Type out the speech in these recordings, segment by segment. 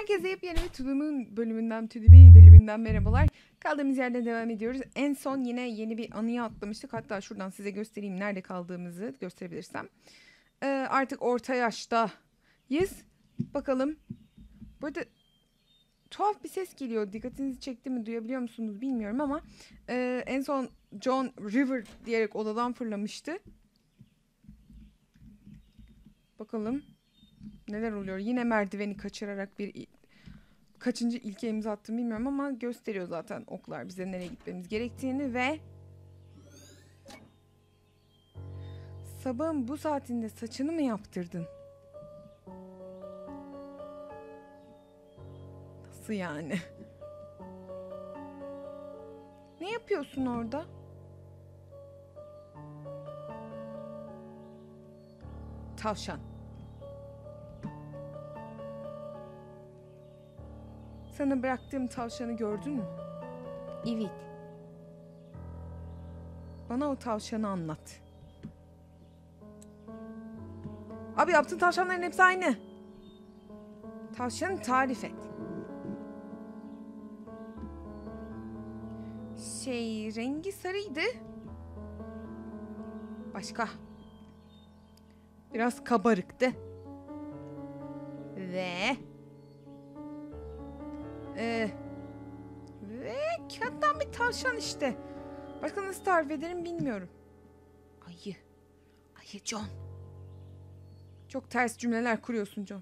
Herkese yepyeni bir bölümünden merhabalar. Kaldığımız yerden devam ediyoruz. En son yine yeni bir anıya atlamıştık. Hatta şuradan size göstereyim nerede kaldığımızı gösterebilirsem. Artık orta yaştayız. Bakalım. Burada tuhaf bir ses geliyor. Dikkatinizi çekti mi, duyabiliyor musunuz bilmiyorum ama en son John River diyerek odadan fırlamıştı. Bakalım neler oluyor. Yine merdiveni kaçırarak kaçıncı ilke imza attım bilmiyorum ama gösteriyor zaten oklar bize nereye gitmemiz gerektiğini ve sabahın bu saatinde saçını mı yaptırdın? Nasıl yani? Ne yapıyorsun orada? Tavşan. Sana bıraktığım tavşanı gördün mü? Evet. Bana o tavşanı anlat. Abi yaptığın tavşanların hepsi aynı. Tavşanı tarif et. Rengi sarıydı. Başka. Biraz kabarıktı. Ve kağıttan bir tavşan işte. Başka nasıl tarif ederim bilmiyorum. Ayı John. Çok ters cümleler kuruyorsun John.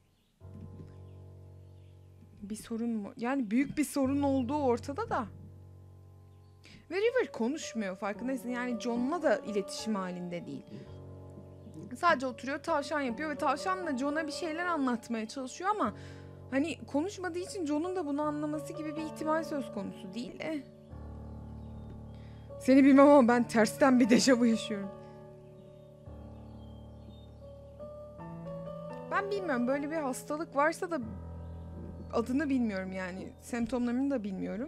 Bir sorun mu? Yani büyük bir sorun olduğu ortada da. Ve River konuşmuyor, farkındaysın. Yani John'la da iletişim halinde değil. Sadece oturuyor, tavşan yapıyor ve tavşanla John'a bir şeyler anlatmaya çalışıyor ama hani konuşmadığı için John'un da bunu anlaması gibi bir ihtimal söz konusu değil. Seni bilmem ama ben tersten bir dejavu yaşıyorum. Ben bilmiyorum, böyle bir hastalık varsa da adını bilmiyorum yani. Semptomlarını da bilmiyorum.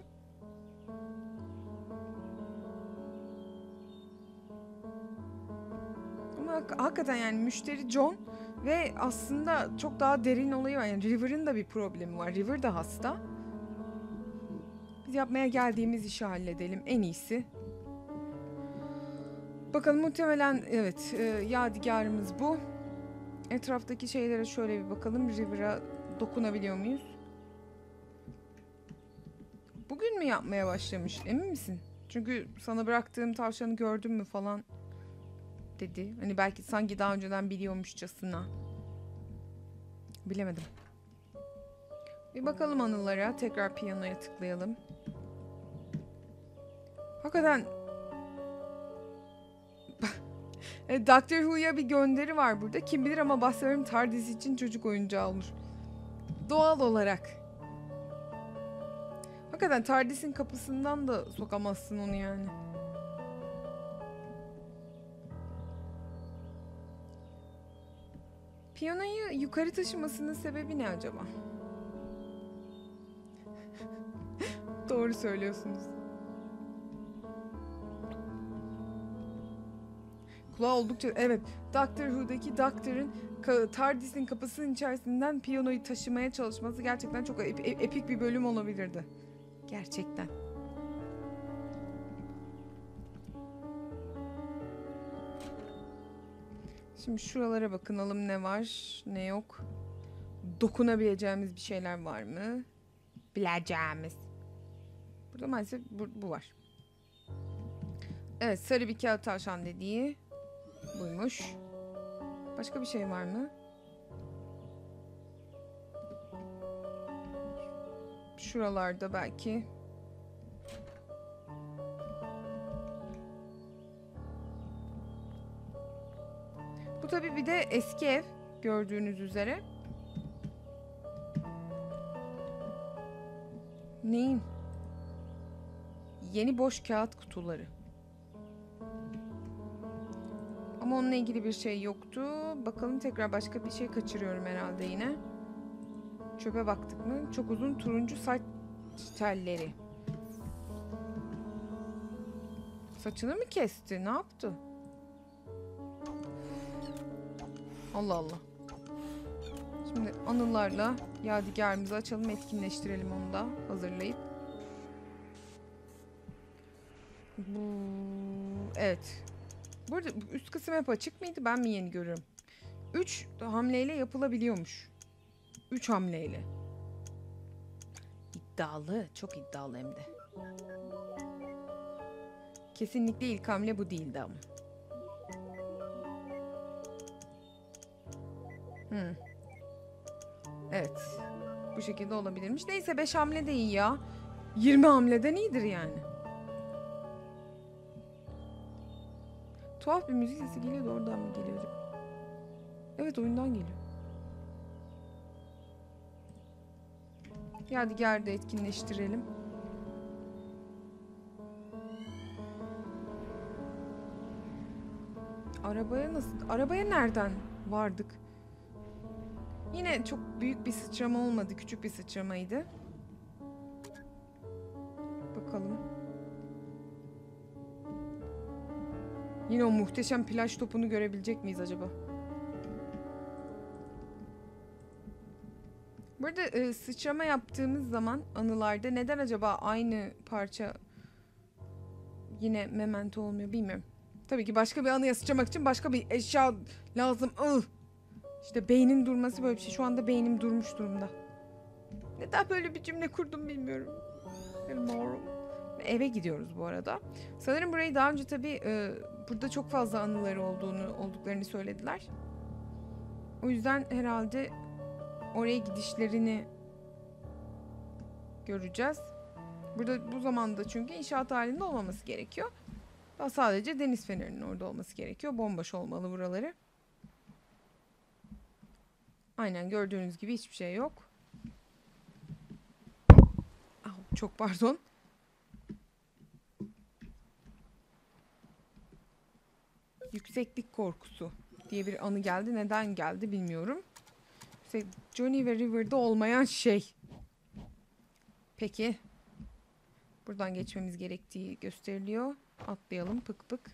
Ama hakikaten yani müşteri John ve aslında çok daha derin olayı var. Yani River'ın da bir problemi var. River da hasta. Biz yapmaya geldiğimiz işi halledelim en iyisi. Bakalım, muhtemelen evet, yadigarımız bu. Etraftaki şeylere şöyle bir bakalım. River'a dokunabiliyor muyuz? Bugün mü yapmaya başlamış? Emin misin? Çünkü sana bıraktığım tavşanı gördün mü falan dedi. Hani belki sanki daha önceden biliyormuşçasına. Bilemedim. Bir bakalım anılara. Tekrar piyanoya tıklayalım. Hakikaten Doctor Who'ya bir gönderi var burada. Kim bilir ama bahsediyorum, TARDIS için çocuk oyuncağı olur. Doğal olarak. Hakikaten TARDIS'in kapısından da sokamazsın onu yani. Piyanoyu yukarı taşımasının sebebi ne acaba? Doğru söylüyorsunuz. Kulağı oldukça... Evet, Doctor Who'daki Doctor'ın TARDIS'in kapısının içerisinden piyanoyu taşımaya çalışması gerçekten çok epik bir bölüm olabilirdi. Gerçekten. Şimdi şuralara bakınalım, ne var ne yok. Dokunabileceğimiz bir şeyler var mı? Bileceğimiz. Burada maalesef bu var. Evet, sarı bir kağıt tavşan dediği buymuş. Başka bir şey var mı? Şuralarda belki. Bu tabii bir de eski ev, gördüğünüz üzere. Neyin? Yeni boş kağıt kutuları. Ama onunla ilgili bir şey yoktu. Bakalım, tekrar başka bir şey kaçırıyorum herhalde yine. Çöpe baktık mı? Çok uzun turuncu saç telleri. Saçını mı kesti? Ne yaptı? Allah Allah. Şimdi anılarla yadigarımızı açalım, etkinleştirelim onu da hazırlayıp. Evet. Burada üst kısım hep açık mıydı? Ben mi yeni görüyorum? 3 hamleyle yapılabiliyormuş. 3 hamleyle. İddialı. Çok iddialı hem de. Kesinlikle ilk hamle bu değildi ama. Evet. Bu şekilde olabilirmiş. Neyse 5 hamle de iyi ya. 20 hamleden iyidir yani. Tuhaf bir müzik sesi geliyor da oradan mı geliyor acaba? Evet, oyundan geliyor. Yadigar'ı da etkinleştirelim. Arabaya nasıl? Arabaya nereden vardık? Yine çok büyük bir sıçrama olmadı. Küçük bir sıçramaydı. Bakalım. Yine o muhteşem plaj topunu görebilecek miyiz acaba? Burada sıçrama yaptığımız zaman anılarda neden acaba aynı parça yine memento olmuyor bilmiyorum. Tabii ki başka bir anıya sıçramak için başka bir eşya lazım. İşte beynin durması böyle bir şey. Şu anda beynim durmuş durumda. Neden böyle bir cümle kurdum bilmiyorum. Bilmiyorum. Eve gidiyoruz bu arada. Sanırım burayı daha önce tabii burada çok fazla anıları olduklarını söylediler. O yüzden herhalde oraya gidişlerini göreceğiz. Burada bu zamanda çünkü inşaat halinde olmaması gerekiyor. Daha sadece deniz fenerinin orada olması gerekiyor. Bomboş olmalı buraları. Aynen gördüğünüz gibi hiçbir şey yok. Çok pardon. Yükseklik korkusu diye bir anı geldi. Neden geldi bilmiyorum. Johnny ve River'da olmayan şey. Peki. Buradan geçmemiz gerektiği gösteriliyor. Atlayalım pık pık.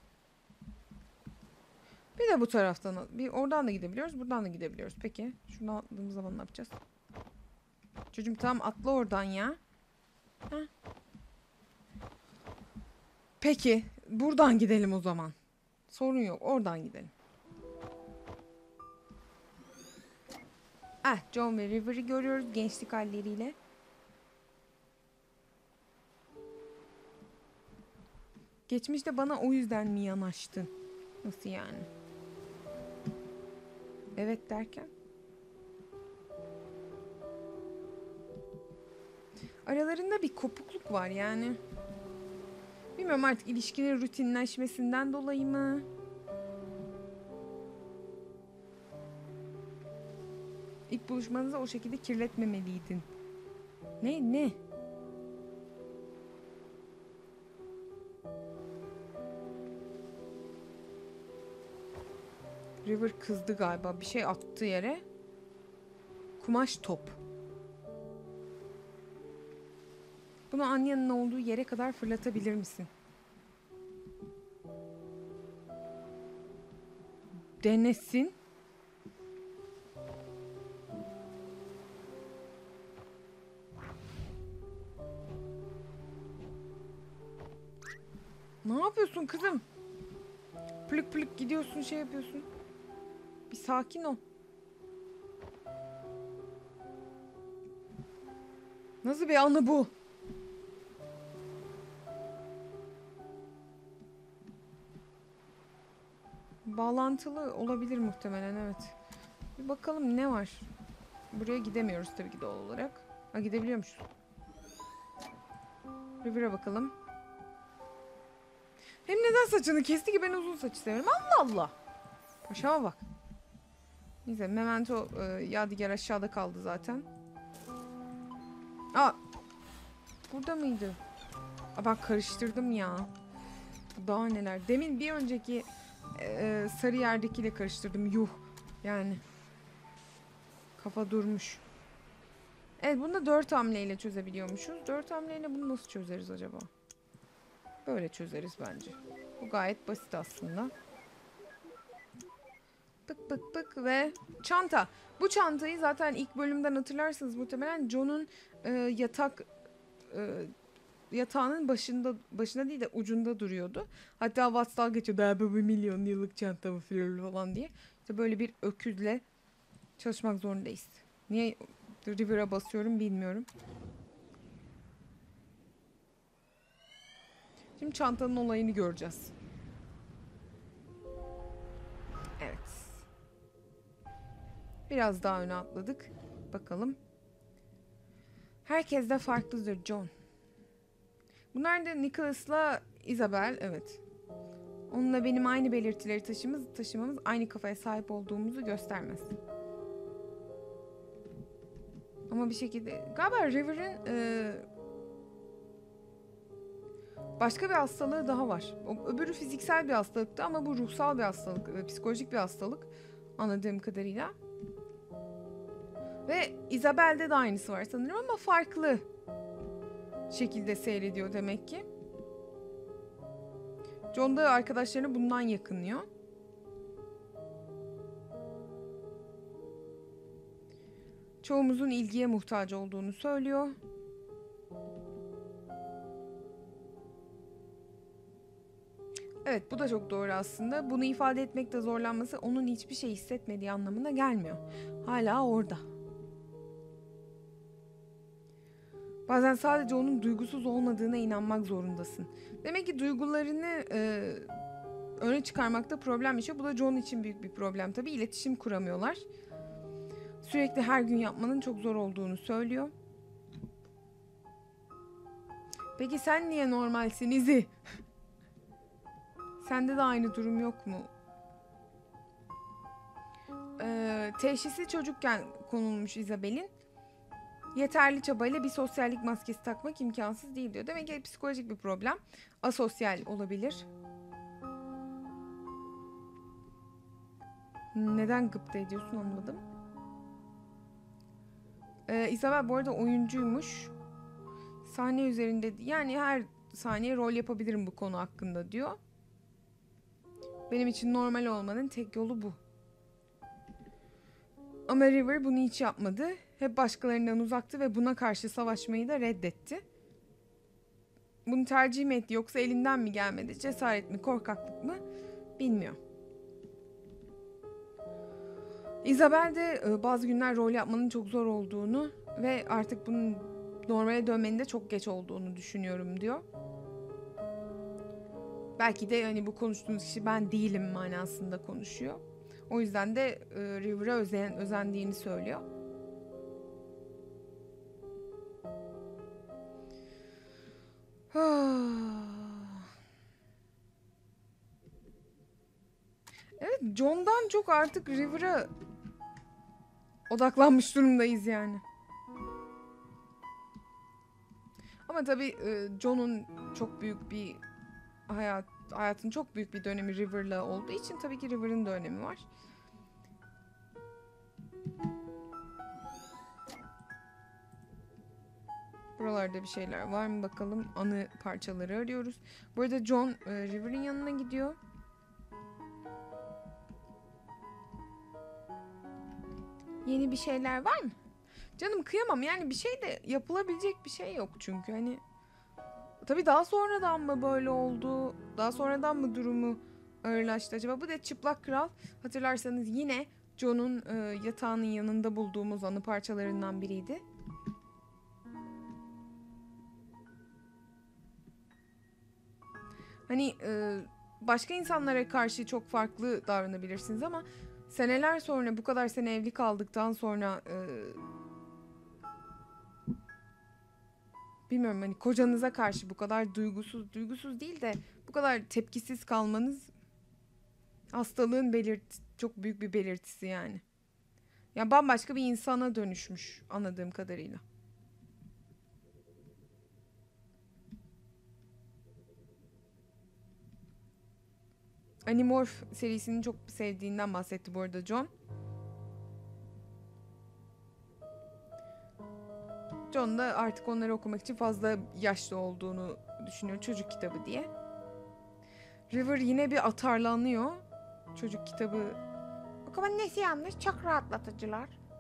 Bir de bu taraftan, oradan da gidebiliyoruz, buradan da gidebiliyoruz. Peki, şuradan atladığımız zaman ne yapacağız? Çocuğum tamam atla oradan ya. Heh. Peki, buradan gidelim o zaman. Sorun yok, oradan gidelim. John ve River'ı görüyoruz gençlik halleriyle. Geçmişte bana o yüzden mi yanaştın? Nasıl yani? Evet derken? Aralarında bir kopukluk var yani. Bilmiyorum artık ilişkinin rutinleşmesinden dolayı mı? İlk buluşmanızı o şekilde kirletmemeliydin. Ne? River kızdı galiba. Bir şey attı yere. Kumaş top. Bunu Anya'nın olduğu yere kadar fırlatabilir misin? Denesin. Ne yapıyorsun kızım? Plık plık gidiyorsun, şey yapıyorsun. Bir sakin ol. Nasıl bir anı bu? Bağlantılı olabilir muhtemelen, evet. Bir bakalım ne var. Buraya gidemiyoruz tabii ki doğal olarak. Gidebiliyormuşuz. River'a bakalım. Hem neden saçını kesti ki, ben uzun saçı severim. Allah Allah. Paşama bak. Neyse memento yadigar aşağıda kaldı zaten. Burada mıydı? Ben karıştırdım ya. Daha neler. Demin bir önceki sarı yerdekiyle karıştırdım. Yuh. Yani. Kafa durmuş. Evet, bunu da 4 hamleyle çözebiliyormuşuz. 4 hamleyle bunu nasıl çözeriz acaba? Böyle çözeriz bence. Bu gayet basit aslında. Pık pık pık ve çanta. Bu çantayı zaten ilk bölümden hatırlarsınız muhtemelen John'un yatağının başında değil de ucunda duruyordu. Hatta Watts dalga geçiyordu. Bu 1 milyon yıllık çanta mı falan diye. İşte böyle bir öküzle çalışmak zorundayız. Niye River'a basıyorum bilmiyorum. Şimdi çantanın olayını göreceğiz. Evet. Biraz daha öne atladık. Bakalım. Herkes de farklıdır John. Bunlar da Nicholas'la Isabel. Evet. Onunla benim aynı belirtileri taşımamız aynı kafaya sahip olduğumuzu göstermez. Ama bir şekilde galiba River'ın başka bir hastalığı daha var. Öbürü fiziksel bir hastalıktı ama bu ruhsal bir hastalık, psikolojik bir hastalık anladığım kadarıyla. Ve Isabel'de de aynısı var sanırım ama farklı şekilde seyrediyor demek ki. John da arkadaşlarını bundan yakınıyor. Çoğumuzun ilgiye muhtaç olduğunu söylüyor. Evet, bu da çok doğru aslında. Bunu ifade etmekte zorlanması onun hiçbir şey hissetmediği anlamına gelmiyor. Hala orada. Bazen sadece onun duygusuz olmadığına inanmak zorundasın. Demek ki duygularını öne çıkarmakta problem yaşıyor. Bu da John için büyük bir problem tabii. İletişim kuramıyorlar. Sürekli her gün yapmanın çok zor olduğunu söylüyor. Peki sen niye normalsin Izzy? Sende de aynı durum yok mu? Teşhisi çocukken konulmuş Isabel'in. Yeterli çabayla bir sosyallik maskesi takmak imkansız değil diyor. Demek ki psikolojik bir problem. Asosyal olabilir. Neden gıpta ediyorsun anlamadım. Isabel bu arada oyuncuymuş. Sahne üzerinde yani her saniye rol yapabilirim bu konu hakkında diyor. Benim için normal olmanın tek yolu bu. Ama River bunu hiç yapmadı. Hep başkalarından uzaktı ve buna karşı savaşmayı da reddetti. Bunu tercih mi etti yoksa elinden mi gelmedi? Cesaret mi, korkaklık mı? Bilmiyor. Isabel de bazı günler rol yapmanın çok zor olduğunu ve artık bunun normale dönmenin de çok geç olduğunu düşünüyorum diyor. Belki de hani bu konuştuğumuz kişi ben değilim manasında konuşuyor. O yüzden de River'a özendiğini söylüyor. Evet, John'dan çok artık River'a odaklanmış durumdayız yani. Ama tabii John'un çok büyük bir hayatın çok büyük bir dönemi River'la olduğu için tabii ki River'ın da önemi var. Buralarda bir şeyler var mı bakalım. Anı parçaları arıyoruz. Bu arada John River'ın yanına gidiyor. Yeni bir şeyler var mı? Canım kıyamam yani bir şey de yapılabilecek bir şey yok çünkü hani. Tabii daha sonradan mı böyle oldu? Daha sonradan mı durumu ağırlaştı acaba? Bu da Çıplak Kral. Hatırlarsanız yine John'un yatağının yanında bulduğumuz anı parçalarından biriydi. Hani başka insanlara karşı çok farklı davranabilirsiniz ama seneler sonra bu kadar sene evli kaldıktan sonra bilmiyorum hani kocanıza karşı bu kadar duygusuz değil de bu kadar tepkisiz kalmanız hastalığın çok büyük bir belirtisi yani. Ya bambaşka bir insana dönüşmüş anladığım kadarıyla. Animorph serisini çok sevdiğinden bahsetti bu arada John. John da artık onları okumak için fazla yaşlı olduğunu düşünüyor çocuk kitabı diye. River yine bir atarlanıyor. Çocuk kitabı. Okumanın nesi yanlış? Çok rahatlatıcılar.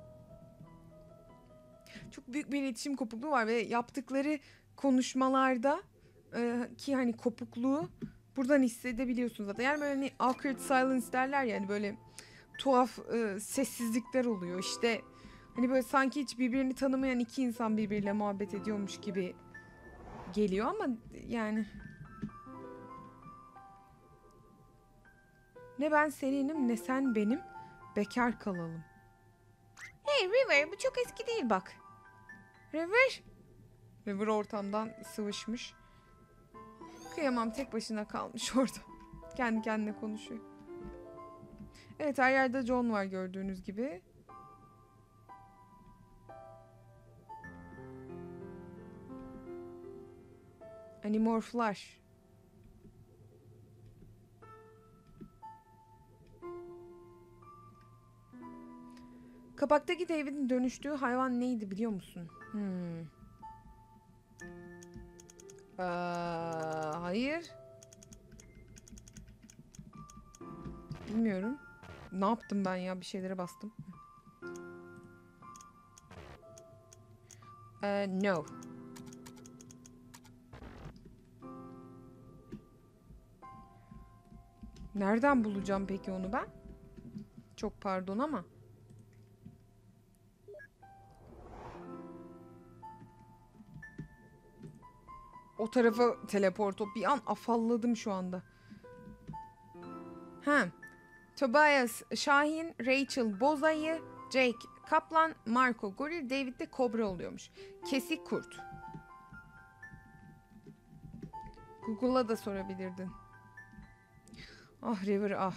çok büyük bir iletişim kopukluğu var ve yaptıkları konuşmalarda ki hani kopukluğu buradan hissedebiliyorsunuz zaten. Yani böyle hani awkward silence derler ya, hani böyle tuhaf sessizlikler oluyor. İşte hani böyle sanki hiç birbirini tanımayan iki insan birbiriyle muhabbet ediyormuş gibi geliyor ama yani ne ben seninim ne sen benim, bekar kalalım. Hey River, bu çok eski değil bak. River. River ortamdan sıvışmış. Kıyamam, tek başına kalmış orada. Kendi kendine konuşuyor. Evet, her yerde John var gördüğünüz gibi. Animorphlar. Kapaktaki David'in dönüştüğü hayvan neydi biliyor musun? Hayır. Bilmiyorum. Ne yaptım ben ya? Bir şeylere bastım. No. Nereden bulacağım peki onu ben? Çok pardon ama. O tarafa teleport olup bir an afalladım şu anda. Tobias Şahin, Rachel Bozayı, Jake Kaplan, Marco Goril, David de Kobra oluyormuş. Kesik kurt. Google'a da sorabilirdin. Ah River ah.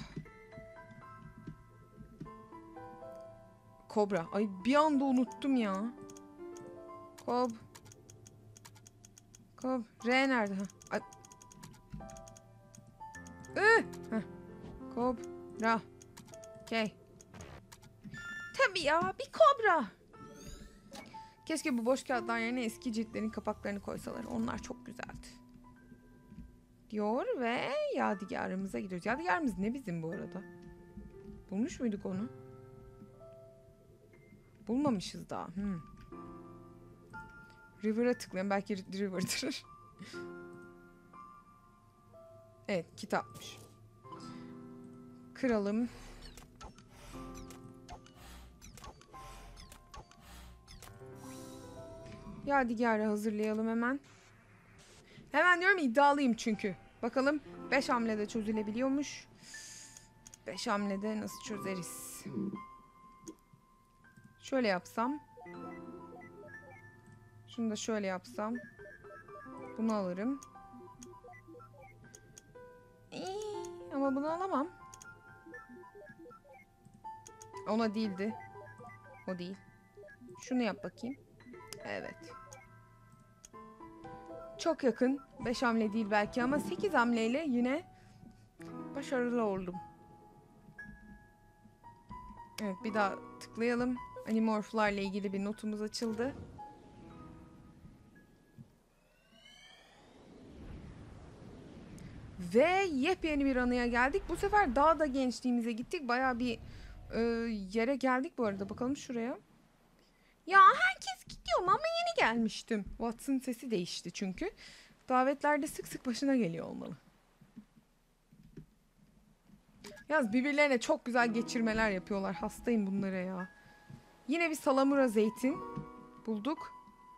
Kobra. Ay bir anda unuttum ya. Kob. R nerede? Ay. Kobra. Okay. Tabii ya, bir kobra. Keşke bu boş kağıtlar yerine eski ciltlerin kapaklarını koysalar. Onlar çok güzeldi. Diyor ve yadigarımıza gidiyoruz. Yadigarımız ne bizim bu arada? Bulmuş muyduk onu? Bulmamışız daha. River'a tıklayalım. Belki River'dır. Evet, kitapmış. Kıralım. Yadigarı hazırlayalım hemen. Hemen diyorum, iddialıyım çünkü. Bakalım 5 hamlede çözülebiliyormuş. 5 hamlede nasıl çözeriz? Şöyle yapsam. Şunu da şöyle yapsam. Bunu alırım. Ama bunu alamam. Ona değildi. O değil. Şunu yap bakayım. Evet. Çok yakın. 5 hamle değil belki ama 8 hamleyle yine başarılı oldum. Evet, bir daha tıklayalım. Animorphlarla ilgili bir notumuz açıldı. Ve yepyeni bir anıya geldik. Bu sefer daha da gençliğimize gittik. Bayağı bir yere geldik bu arada. Bakalım şuraya. Ya herkes gidiyor ama yeni gelmiştim. Watson sesi değişti çünkü. Davetlerde sık sık başına geliyor olmalı. Yalnız birbirlerine çok güzel geçirmeler yapıyorlar. Hastayım bunlara ya. Yine bir salamura zeytin bulduk.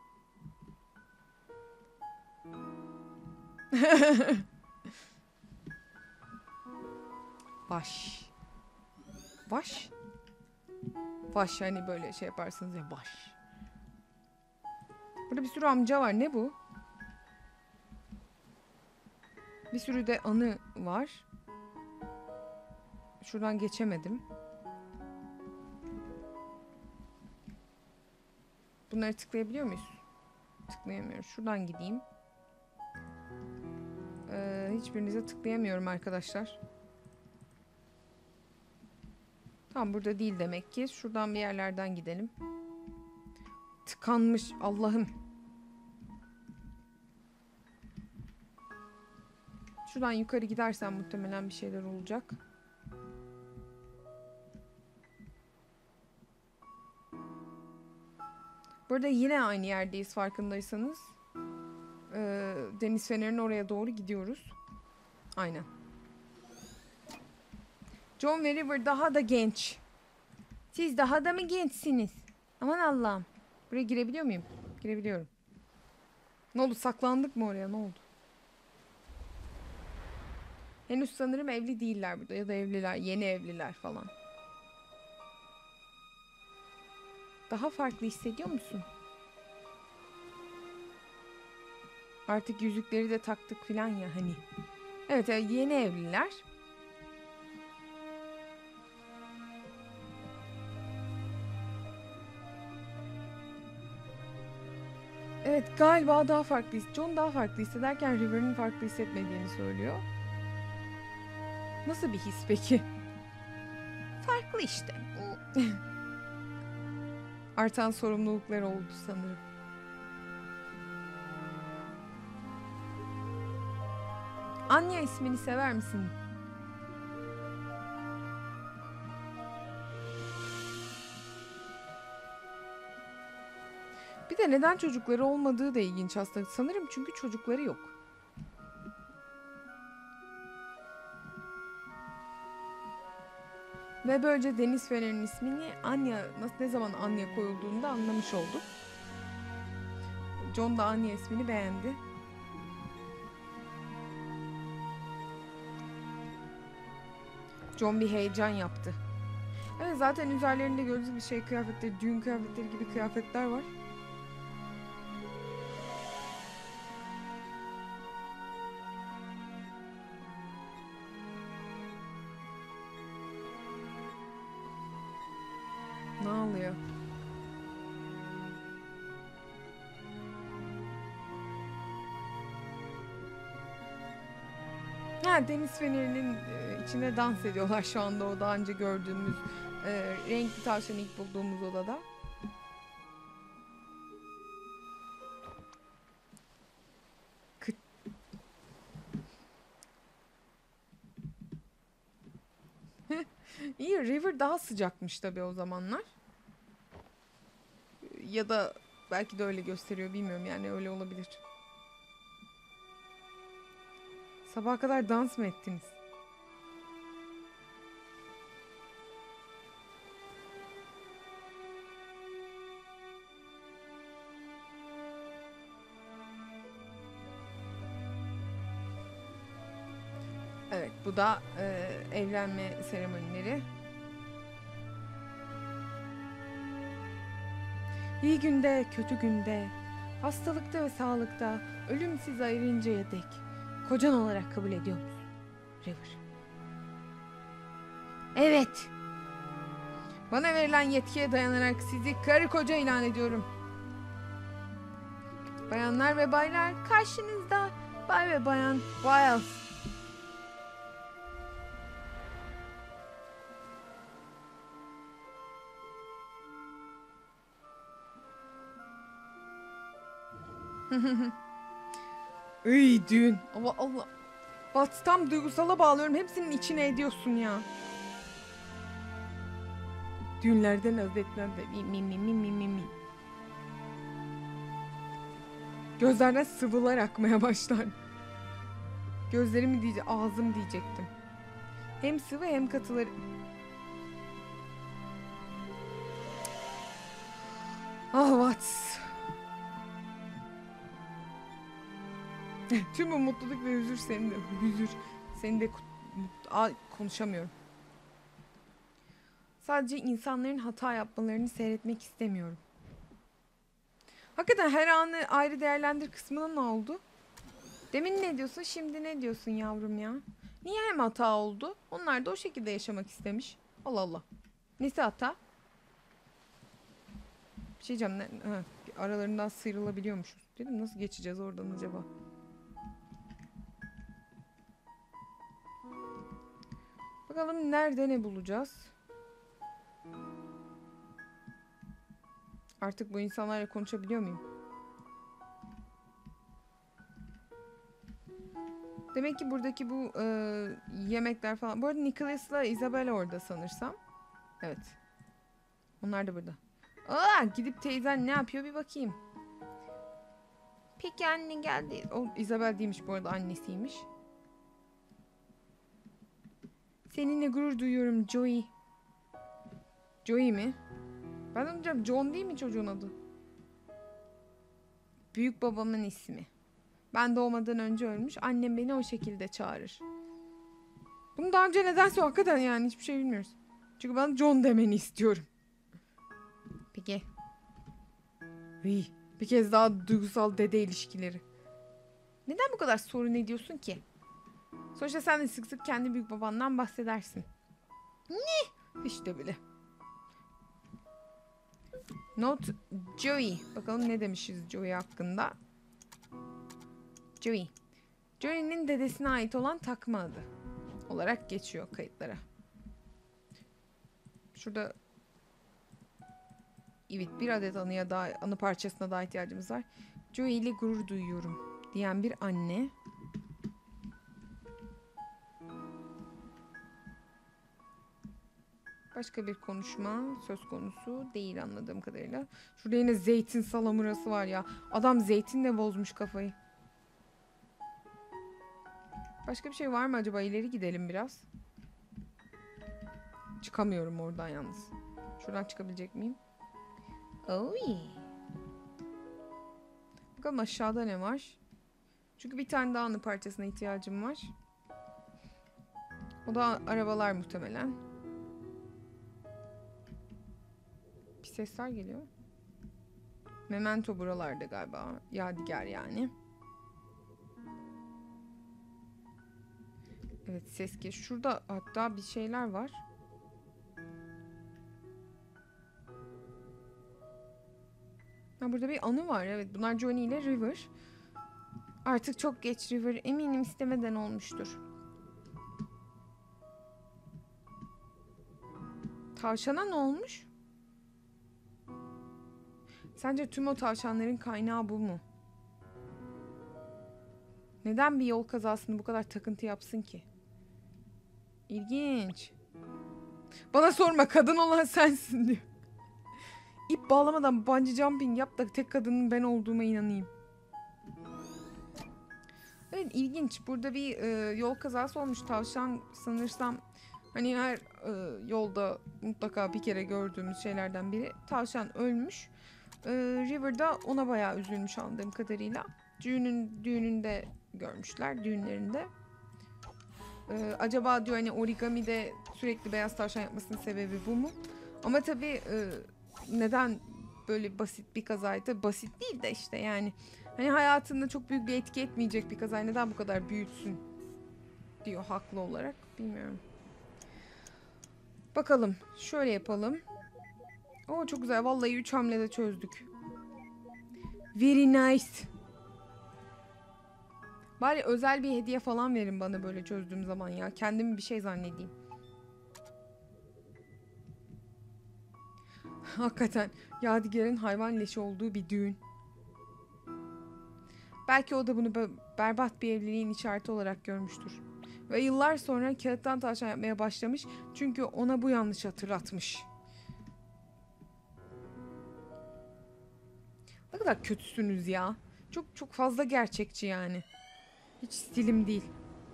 Baş. Baş. Baş, hani böyle şey yaparsınız ya, baş. Burada bir sürü amca var. Ne bu? Bir sürü de anı var. Şuradan geçemedim. Bunları tıklayabiliyor muyuz? Tıklayamıyoruz. Şuradan gideyim. Hiçbirinize tıklayamıyorum arkadaşlar. Tam burada değil demek ki. Şuradan bir yerlerden gidelim. Tıkanmış Allah'ım. Şuradan yukarı gidersem muhtemelen bir şeyler olacak. Burada yine aynı yerdeyiz farkındaysanız. Deniz fenerinin oraya doğru gidiyoruz. Aynen. John ve River daha da genç. Siz daha da mı gençsiniz? Aman Allah'ım. Buraya girebiliyor muyum? Girebiliyorum. Ne oldu? Saklandık mı oraya? Ne oldu? Henüz sanırım evli değiller burada. Ya da evliler. Yeni evliler falan. Daha farklı hissediyor musun? Artık yüzükleri de taktık falan ya hani. Evet, yeni evliler. Evet, galiba daha farklı. John daha farklı hissederken River'ın farklı hissetmediğini söylüyor. Nasıl bir his peki? Farklı işte. Artan sorumluluklar oldu sanırım. Anya ismini sever misin? Bir de neden çocukları olmadığı da ilginç aslında. Sanırım çünkü çocukları yok. Ve böylece Deniz Fener'in ismini Anya, ne zaman Anya koyulduğunu da anlamış olduk. John da Anya ismini beğendi. John bir heyecan yaptı. Evet, zaten üzerlerinde gördüğünüz bir şey kıyafetleri, düğün kıyafetleri gibi kıyafetler var. Ne oluyor? Ha, Deniz Feneri'nin içinde dans ediyorlar şu anda, o daha önce gördüğümüz renkli tavşanı ilk bulduğumuz odada. İyi, River daha sıcakmış tabii o zamanlar. Ya da belki de öyle gösteriyor, bilmiyorum, yani öyle olabilir. Sabaha kadar dans mı ettiniz? Evet, bu da evlenme seremonileri. İyi günde, kötü günde, hastalıkta ve sağlıkta, ölüm sizi ayırıncaya dek kocan olarak kabul ediyor musun, River? Evet. Bana verilen yetkiye dayanarak sizi karı koca ilan ediyorum. Bayanlar ve baylar, karşınızda Bay ve Bayan Wiles. Iy, düğün. Allah Allah. Bak, tam duygusala bağlıyorum. Hepsinin içine ediyorsun ya. Düğünlerden özetler de mi. Gözlerden sıvılar akmaya başlar. Gözlerimi ağzım diyecektim. Hem sıvı hem katıları. Ah, what? Tüm bu mutluluk ve huzur seni de konuşamıyorum. Sadece insanların hata yapmalarını seyretmek istemiyorum. Hakikaten her anı ayrı değerlendir kısmına ne oldu? Demin ne diyorsun, şimdi ne diyorsun yavrum ya? Niye hem hata oldu? Onlar da o şekilde yaşamak istemiş. Allah Allah. Nesi hata? Bir şey diyeceğim. Aralarından sıyrılabiliyormuşuz. Dedim, nasıl geçeceğiz oradan acaba? Bakalım nerede ne bulacağız? Artık bu insanlarla konuşabiliyor muyum? Demek ki buradaki bu yemekler falan. Bu arada Nicholas'la Isabella orada sanırsam. Evet. Onlar da burada. Aa, gidip teyzen ne yapıyor bir bakayım. Peki anne geldi. O Isabel değilmiş bu arada, annesiymiş. Seninle gurur duyuyorum Joey. Joey mi? Ben anlayacağım, John değil mi çocuğun adı? Büyük babamın ismi. Ben doğmadan önce ölmüş. Annem beni o şekilde çağırır. Bunu daha önce nedense hakikaten yani hiçbir şey bilmiyoruz. Çünkü ben John demeni istiyorum. Peki. Hıy, bir kez daha duygusal dede ilişkileri. Neden bu kadar sorun ediyorsun ki? Sonuçta sen de sık sık kendi büyük babandan bahsedersin. Ne? İşte bile. Not Joey. Bakalım ne demişiz Joey hakkında. Joey. Joey'nin dedesine ait olan takma adı olarak geçiyor kayıtlara. Şurada evet, bir adet anı parçasına daha ihtiyacımız var. Joey ile gurur duyuyorum diyen bir anne. Başka bir konuşma söz konusu değil anladığım kadarıyla. Şurada yine zeytin salamurası var ya. Adam zeytinle bozmuş kafayı. Başka bir şey var mı acaba? İleri gidelim biraz. Çıkamıyorum oradan yalnız. Şuradan çıkabilecek miyim? Oh yeah. Bakalım aşağıda ne var? Çünkü bir tane daha anı parçasına ihtiyacım var. O da arabalar muhtemelen. Bir sesler geliyor. Memento buralarda galiba. Yadigar yani. Evet, ses geliyor. Şurada hatta bir şeyler var. Ha, burada bir anı var. Evet, bunlar Johnny ile River. Artık çok geç River. Eminim istemeden olmuştur. Tavşana ne olmuş? Sence tüm o tavşanların kaynağı bu mu? Neden bir yol kazasını bu kadar takıntı yapsın ki? İlginç. Bana sorma, kadın olan sensin diyor. İp bağlamadan bungee jumping yap da tek kadının ben olduğuma inanayım. Evet, ilginç. Burada bir yol kazası olmuş. Tavşan sanırsam hani her yolda mutlaka bir kere gördüğümüz şeylerden biri. Tavşan ölmüş. River'da ona bayağı üzülmüş anladığım kadarıyla. Düğününde görmüşler. Düğünlerinde. Acaba diyor hani origami'de sürekli beyaz tavşan yapmasının sebebi bu mu? Ama tabii neden böyle basit bir kazaydı? Basit değil de işte yani. Hani hayatında çok büyük bir etki etmeyecek bir kazayı neden bu kadar büyütsün diyor haklı olarak. Bilmiyorum. Bakalım. Şöyle yapalım. Oo, çok güzel. Vallahi 3 hamlede çözdük. Very nice. Bari özel bir hediye falan verin bana böyle çözdüğüm zaman ya. Kendimi bir şey zannedeyim. Hakikaten Yadigar'ın hayvan leşi olduğu bir düğün. Belki o da bunu berbat bir evliliğin işareti olarak görmüştür. Ve yıllar sonra kağıttan tavşan yapmaya başlamış. Çünkü ona bu yanlışı hatırlatmış. Ne kadar kötüsünüz ya. Çok çok fazla gerçekçi yani. Hiç stilim değil.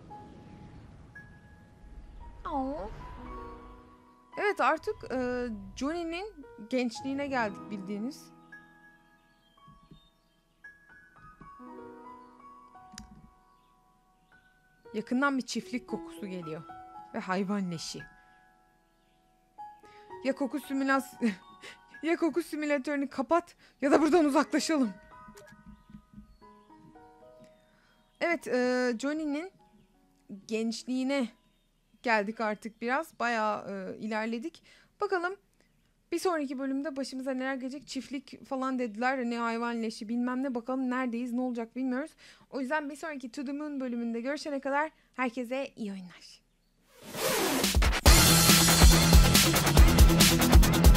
Evet, artık Johnny'nin gençliğine geldik bildiğiniz. Yakından bir çiftlik kokusu geliyor. Ve hayvan leşi. Ya koku simülatörünü kapat ya da buradan uzaklaşalım. Evet, Johnny'nin gençliğine geldik artık biraz. Bayağı ilerledik. Bakalım bir sonraki bölümde başımıza neler gelecek. Çiftlik falan dediler. Hani hayvan leşi bilmem ne. Bakalım neredeyiz, ne olacak bilmiyoruz. O yüzden bir sonraki To The Moon bölümünde görüşene kadar herkese iyi oyunlar.